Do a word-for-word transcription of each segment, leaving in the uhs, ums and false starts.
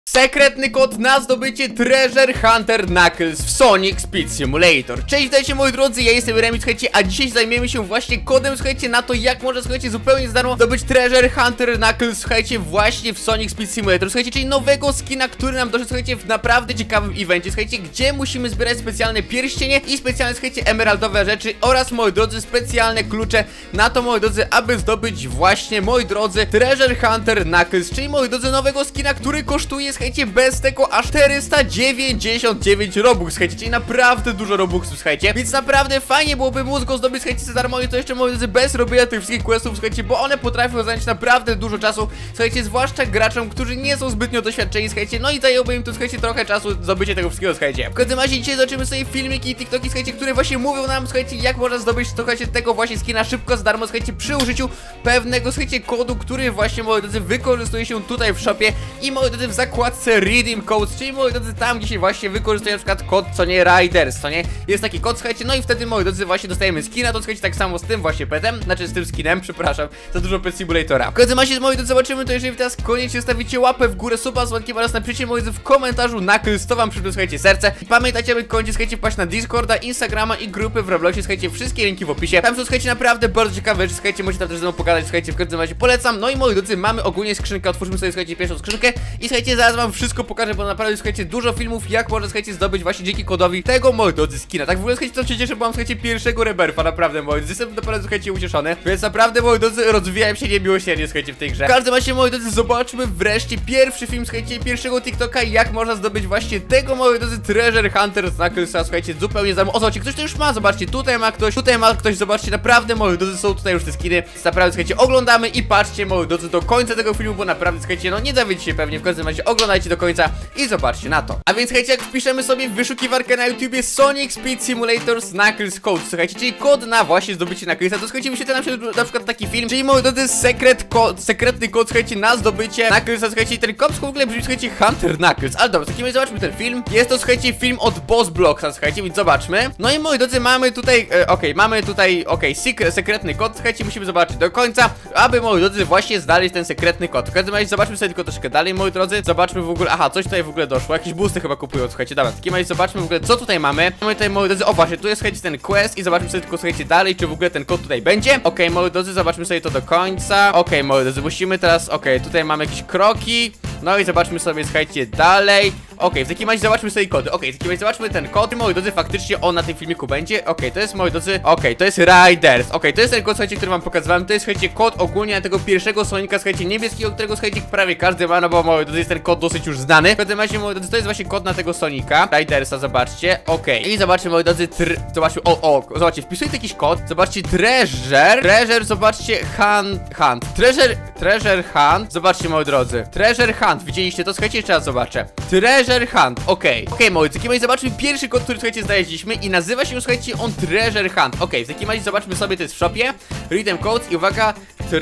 Sekretny kod na zdobycie Treasure Hunter Knuckles w Sonic Speed Simulator. Cześć, witajcie moi drodzy, ja jestem Remi, słuchajcie, a dzisiaj zajmiemy się właśnie kodem, słuchajcie, na to, jak można, słuchajcie, zupełnie za darmo zdobyć Treasure Hunter Knuckles, słuchajcie, właśnie w Sonic Speed Simulator, słuchajcie, czyli nowego skina, który nam doszedł, słuchajcie, w naprawdę ciekawym evencie, słuchajcie, gdzie musimy zbierać specjalne pierścienie i specjalne, słuchajcie, emeraldowe rzeczy oraz, moi drodzy, specjalne klucze na to, moi drodzy, aby zdobyć właśnie, moi drodzy, Treasure Hunter Knuckles, czyli, moi drodzy, nowego skina, który kosztuje, słuchajcie, bez tego aż czterysta dziewięćdziesiąt dziewięć robux, słuchajcie, czyli naprawdę dużo robuxów, słuchajcie, więc naprawdę fajnie byłoby móc go zdobyć, słuchajcie, za darmo i to jeszcze, moi drodzy, bez robienia tych wszystkich questów, słuchajcie, bo one potrafią zająć naprawdę dużo czasu, słuchajcie, zwłaszcza graczom, którzy nie są zbytnio doświadczeni, słuchajcie, no i zajęłoby im to, słuchajcie, trochę czasu zdobycie tego wszystkiego, słuchajcie. W każdym razie dzisiaj zobaczymy sobie filmiki i tiktoki, słuchajcie, które właśnie mówią nam, słuchajcie, jak można zdobyć, słuchajcie, tego właśnie skina szybko, za darmo, słuchajcie, przy użyciu pewnego, słuchajcie, kodu, który właśnie, moi drodzy, wykorzystuje się tutaj w shopie i, moi drodzy, w zakładce Redeem Codes, czyli, moi drodzy, tam gdzie się właśnie wykorzystuje na przykład kod, co nie, Riders, co nie, jest taki kod, słuchajcie, no i wtedy, moi drodzy, właśnie dostajemy skina, to słuchajcie, tak samo z tym właśnie petem, znaczy z tym skinem, przepraszam, za dużo Pet Simulatora. W każdym razie, moi drodzy, zobaczymy to, jeżeli teraz koniecznie stawicie łapę w górę, suba z dzwonkiem oraz napiszcie, moi drodzy, w komentarzu Knuckles, to wam przyszło, słuchajcie, serce. I pamiętajcie, aby koniecznie, słuchajcie, wpaść na Discorda, Instagrama i grupy w Robloxie, słuchajcie, wszystkie linki w opisie. Tam są, słuchajcie, naprawdę bardzo ciekawe rzeczy, słuchajcie, możecie tam też ze mną pogadać, słuchajcie, w każdym razie polecam. No i, moi drodzy, mamy ogólnie skrzynkę, otwórzmy sobie, słuchajcie, pierwszą skrzynkę i, słuchajcie, zaraz wam wszystko pokażę, bo naprawdę, słuchajcie, dużo filmów, jak można, słuchajcie, zdobyć właśnie dzięki kodowi tego, moi drodzy, skina. Tak w ogóle, słuchajcie, to się cieszę, bo mam, słuchajcie, pierwszego Rebirtha, naprawdę, moi drodzy, jestem naprawdę, słuchajcie, ucieszony, więc naprawdę, moi drodzy, rozwijałem się niemiłosiernie, słuchajcie, w tej grze. W każdym razie, moi drodzy, zobaczmy wreszcie pierwszy film, słuchajcie, pierwszego TikToka, jak można zdobyć właśnie tego, moi drodzy, Treasure Hunter Knucklesa, słuchajcie, zupełnie za... O, zobaczcie, ktoś to już ma, zobaczcie, tutaj ma ktoś, tutaj ma ktoś, zobaczcie, naprawdę, moi drodzy, są tutaj już te skiny, naprawdę, słuchajcie, oglądamy i patrzcie, moi drodzy, do końca tego filmu, bo naprawdę, słuchajcie, no nie zawiedziecie się pewnie, w każdym razie oglądajcie do końca i zobaczcie na to. A więc, słuchajcie, jak wpiszemy sobie w wyszukiwarkę na YouTubie Sonic Speed Simulator Knuckles Code, słuchajcie, czyli kod na właśnie zdobycie Knucklesa, to słuchajcie, wyświetla nam się na przykład taki film, czyli, moi drodzy, sekret kod, sekretny kod, słuchajcie, na zdobycie Knucklesa, słuchajcie, ten kod w ogóle brzmi, słuchajcie, Hunter Knuckles, ale dobra, w takim razie zobaczmy ten film. Jest to, słuchajcie, film od Boss Blocksa, słuchajcie, więc zobaczmy. No i, moi drodzy, mamy tutaj, e, okej, okay, mamy tutaj, okej, okay, sekretny kod, słuchajcie, musimy zobaczyć do końca, aby, moi drodzy, właśnie znaleźć ten sekretny kod. W każdym razie zobaczmy sobie tylko troszkę dalej, moi drodzy, zobaczmy w ogóle, aha, coś tutaj w ogóle doszło, jakieś boosty chyba kupują, słuchajcie, dobra, w takim razie zobaczmy w ogóle, co tutaj mamy. Mamy tutaj, moi drodzy, o właśnie, tu jest, słuchajcie, ten quest i zobaczmy sobie tylko, słuchajcie, dalej, czy w ogóle ten kod tutaj będzie. Okej, okay, moi drodzy, zobaczmy sobie to do końca. Okej, okay, moi drodzy, musimy teraz, okej, okay, tutaj mamy jakieś kroki. No i zobaczmy sobie, słuchajcie, dalej. Okej, okay, w takim razie zobaczmy sobie kody. Okej, okay, w takim razie zobaczmy ten kod. Moi drodzy, faktycznie on na tym filmiku będzie. Okej, okay, to jest, moi drodzy, okej, okay, to jest Riders. Okej, okay, to jest ten kod, słuchajcie, który wam pokazywałem. To jest, słuchajcie, kod ogólnie na tego pierwszego Sonika, słuchajcie, niebieskiego, którego, słuchajcie, prawie każdy ma, no bo, moi drodzy, jest ten kod dosyć już znany. W każdym razie, moi drodzy, to jest właśnie kod na tego Sonika Ridersa, zobaczcie. Okej, okay. I zobaczmy, moi drodzy, tr... zobaczmy, o, o, zobaczcie, wpisujcie jakiś kod. Zobaczcie, Treasure, Treasure, zobaczcie, Hunt, Hunt, Treasure, Treasure Hunt. Zobaczcie, moi drodzy, Treasure Hunt, widzieliście to? Słuchajcie, jeszcze raz zobaczę. Treasure Hunt, okej. Okay. Okej, okay, moi drodzy, zobaczmy pierwszy kod, który, słuchajcie, znaleźliśmy i nazywa się, słuchajcie, on Treasure Hunt. Okej, okay, w takim razie zobaczmy sobie, to jest w shopie. Redeem Codes i uwaga,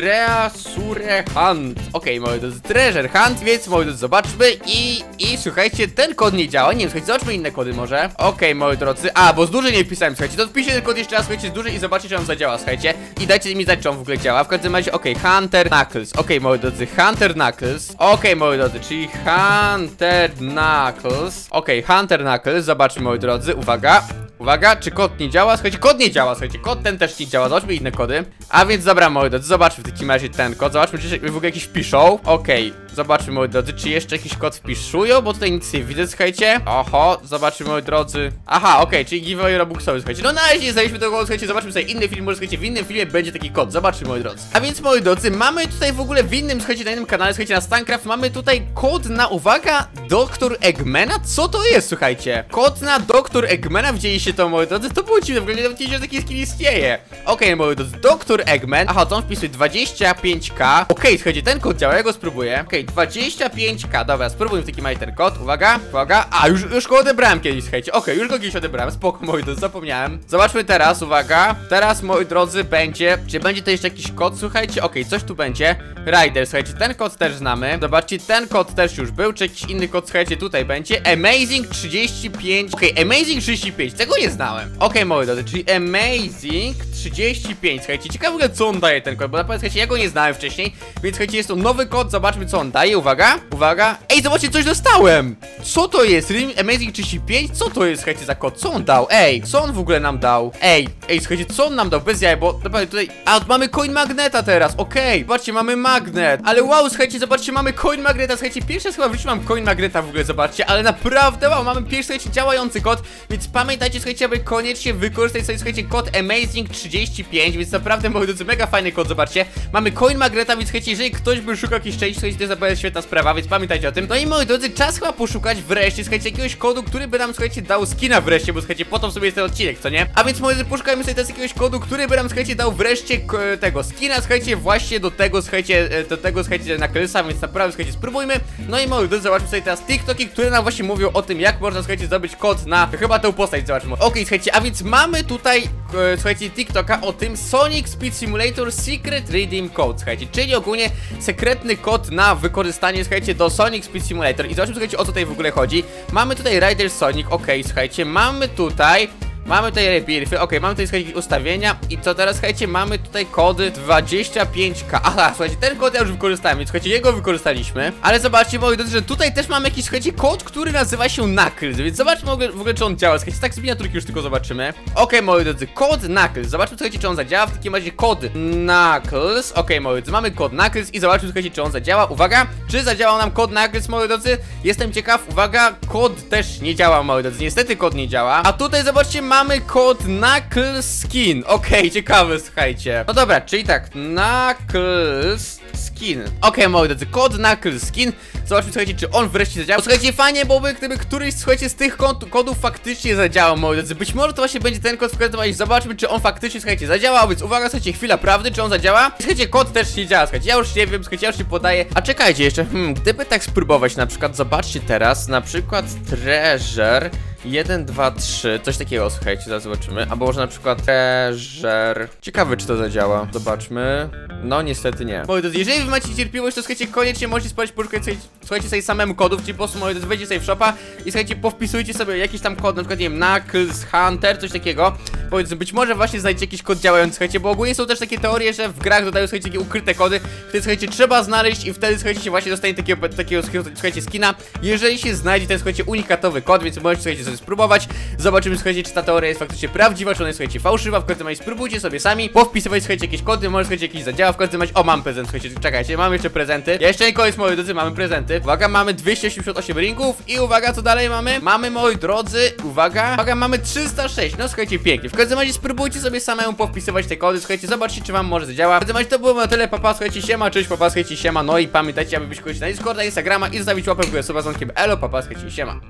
Treasure Hunt. Okej, okay, moi drodzy, Treasure Hunt, więc, moi drodzy, zobaczmy i, i, słuchajcie, ten kod nie działa. Nie wiem, słuchajcie, zobaczmy inne kody może. Okej, okay, moi drodzy, a, bo z dużej nie wpisałem, słuchajcie, to wpiszę ten kod jeszcze raz, słuchajcie, z dużej i zobaczcie, czy on zadziała, słuchajcie. I dajcie mi znać, czy on w ogóle działa. W każdym razie, okej, okay, Hunter Knuckles. Okej, okay, moi drodzy, Hunter Knuckles. Okej, okay, moi drodzy, czyli Hunter Knuckles. Okej, okay, Hunter Knuckles, zobaczmy, moi drodzy, uwaga. Uwaga, czy kod nie działa? Słuchajcie, kod nie działa, słuchajcie, kod ten też nie działa, zobaczmy inne kody. A więc dobra, moi drodzy, zobaczmy w takim razie ten kod, zobaczmy, czy w ogóle jakiś wpiszą. Okej, okay, zobaczmy, moi drodzy, czy jeszcze jakiś kod wpiszują, bo tutaj nic nie widzę, słuchajcie. Oho, zobaczmy, moi drodzy. Aha, okej, okay, czyli giveaway robuxowy, słuchajcie. No na razie nie znaleźliśmy tego kodu, słuchajcie, zobaczmy sobie inny film, może, słuchajcie, w innym filmie będzie taki kod, zobaczmy, moi drodzy. A więc, moi drodzy, mamy tutaj w ogóle w innym, słuchajcie, na innym kanale, słuchajcie, na Stancraft, mamy tutaj kod na, uwaga, doktor Eggmana. Co to jest, słuchajcie? Kod na doktor Eggmana, widzieliście to, moi drodzy, to było dziwne, w ogóle nie wiem, że taki skin istnieje. Okej, okay, moi drodzy, doktor Eggman. Aha, to on wpisuje dwadzieścia pięć K. Okej, okay, słuchajcie, ten kod działa, ja go spróbuję. Okej, okay, dwadzieścia pięć K, dobra, spróbujmy w takim razie ten kod, uwaga, uwaga. A, już, już go odebrałem kiedyś, słuchajcie. Okej, okay, już go kiedyś odebrałem, spoko, moi drodzy, zapomniałem. Zobaczmy teraz, uwaga. Teraz, moi drodzy, będzie, czy będzie to jeszcze jakiś kod, słuchajcie. Okej, okay, coś tu będzie. Rider, słuchajcie, ten kod też znamy. Zobaczcie, ten kod też już był, czy jakiś inny kod, słuchajcie, tutaj będzie. Amazing trzydzieści pięć. Okej, okay, Amazing trzydzieści pięć, tego nie znałem. Okej, okay, moi drodzy, czyli Amazing trzydzieści pięć. Słuchajcie, ciekawe, co on daje ten kod, bo naprawdę, słuchajcie, ja go nie znałem wcześniej, więc słuchajcie, jest to nowy kod, zobaczmy, co on nam daje, uwaga, uwaga. Ej, zobaczcie, coś dostałem. Co to jest? Rim Amazing trzydzieści pięć? Co to jest, słuchajcie, za kod? Co on dał? Ej, co on w ogóle nam dał? Ej, ej, słuchajcie, co on nam dał? Bez jaj, bo dobra, tutaj... A, mamy coin magneta teraz, okej. Okay. Zobaczcie, mamy magnet. Ale wow, słuchajcie, zobaczcie, mamy coin magneta. Słuchajcie, pierwszy raz chyba w życiu mam coin magneta w ogóle, zobaczcie. Ale naprawdę, wow, mamy pierwszy, słuchajcie, działający kod. Więc pamiętajcie, słuchajcie, aby koniecznie wykorzystać sobie, słuchajcie, kod Amazing trzydzieści pięć. Więc naprawdę, moi drodzy, mega fajny kod, zobaczcie. Mamy coin magneta, więc słuchajcie, jeżeli ktoś by szukał jakiejś części, słuchajcie, to jest naprawdę świetna sprawa, więc pamiętajcie o tym. No i moi drodzy, czas chyba poszukać wreszcie, słuchajcie, jakiegoś kodu, który by nam, słuchajcie, dał skina wreszcie, bo słuchajcie, po to w sobie jest ten odcinek, co nie? A więc moi drodzy, poszukajmy sobie teraz jakiegoś kodu, który by nam, słuchajcie, dał wreszcie tego skina, słuchajcie, właśnie do tego, słuchajcie, do tego, słuchajcie, Knucklesa, więc naprawdę, słuchajcie, spróbujmy. No i moi drodzy, zobaczmy sobie teraz TikToki, które nam właśnie mówią o tym, jak można, słuchajcie, zdobyć kod na chyba tę postać, zobaczmy. Okej, okay, słuchajcie, a więc mamy tutaj, e, słuchajcie, TikToka o tym Sonic Speed Simulator Secret Redeem Code, słuchajcie, czyli ogólnie sekretny kod na wykorzystanie, słuchajcie, do Sonic Speed Simulator. I zobaczmy, słuchajcie, o co tutaj w ogóle chodzi. Mamy tutaj Rider Sonic, okej, okay, słuchajcie, mamy tutaj... Mamy tutaj rebirfy, ok, mamy tutaj, słuchajcie, ustawienia. I co teraz, słuchajcie, mamy tutaj kody dwadzieścia pięć K. Aha, słuchajcie, ten kod ja już wykorzystałem, więc słuchajcie, jego wykorzystaliśmy. Ale zobaczcie, moi drodzy, że tutaj też mamy jakiś, słuchajcie, kod, który nazywa się Knuckles. Więc zobaczmy w ogóle, w ogóle czy on działa. Słuchajcie, tak z miniaturki już tylko zobaczymy. Ok, moi drodzy, kod Knuckles. Zobaczmy, słuchajcie, czy on zadziała. W takim razie kod Knuckles. Ok, moi drodzy, mamy kod Knuckles i zobaczmy, słuchajcie, czy on zadziała. Uwaga, czy zadziałał nam kod Knuckles, moi drodzy? Jestem ciekaw. Uwaga, kod też nie działa, moi drodzy. Niestety kod nie działa. A tutaj, zobaczcie, mamy kod Knuckles Skin. Okej, okay, ciekawe, słuchajcie. No dobra, czyli tak, Knuckles Skin. Okej, okay, moi drodzy, kod Knuckles Skin. Zobaczmy, słuchajcie, czy on wreszcie zadziałał. Słuchajcie, fajnie byłoby, gdyby któryś, słuchajcie, z tych kod kodów faktycznie zadziałał, moi drodzy. Być może to właśnie będzie ten kod, w każdym razie zobaczmy, czy on faktycznie, słuchajcie, zadziałał. Więc uwaga, słuchajcie, chwila prawdy, czy on zadziała? Słuchajcie, kod też nie działa, słuchajcie, ja już nie wiem, słuchajcie, ja już się podaję. A czekajcie jeszcze, hmm, gdyby tak spróbować, na przykład, zobaczcie teraz, na przykład Treasure jeden, dwa, trzy, coś takiego, słuchajcie, zaraz zobaczymy. Albo może na przykład Treasure. Ciekawe, czy to zadziała. Zobaczmy. No, niestety nie. Moi drodzy, jeżeli wy macie cierpliwość, to słuchajcie, koniecznie możecie spróbować poszukać sobie, słuchajcie, sobie samemu kodów, czyli po prostu, moi drodzy, wejdźcie sobie w shopa i słuchajcie, powpisujcie sobie jakiś tam kod, na przykład, nie wiem, Knuckles Hunter, coś takiego. Moi drodzy, być może właśnie znajdziecie jakiś kod działający, słuchajcie, bo ogólnie są też takie teorie, że w grach dodają, słuchajcie, takie ukryte kody, które, słuchajcie, trzeba znaleźć i wtedy, słuchajcie, się właśnie dostanie takiego, takiego, słuchajcie, skina, jeżeli się znajdzie ten, słuchajcie, unikatowy kod, więc możecie, słuchajcie, sobie spróbować. Zobaczymy, słuchajcie, czy ta teoria jest faktycznie prawdziwa, czy ona jest, słuchajcie, fałszywa. W każdym razie spróbujcie sobie sami powpisywać, słuchajcie, jakieś kody, może, słuchajcie, jakiś zadziała. W każdym razie, o, mam prezent, słuchajcie, czekajcie, mamy jeszcze prezenty. Ja jeszcze nie koniec, moi drodzy, mamy prezenty. Uwaga, mamy dwieście osiemdziesiąt osiem ringów i uwaga, co dalej mamy? Mamy, moi drodzy, uwaga, uwaga, mamy trzysta sześć, no słuchajcie, pięknie. W każdym razie spróbujcie sobie samemu powpisywać te kody, słuchajcie, zobaczcie, czy wam może zadziała. W każdym razie to było na tyle, papa, słuchajcie, siema, cześć, papa, słuchajcie, siema, no i pamiętajcie, aby być kogoś na Discorda, Instagrama i zostawić łapę w górę, suba z dzwonkiem, elo, papa, słuchajcie, siema.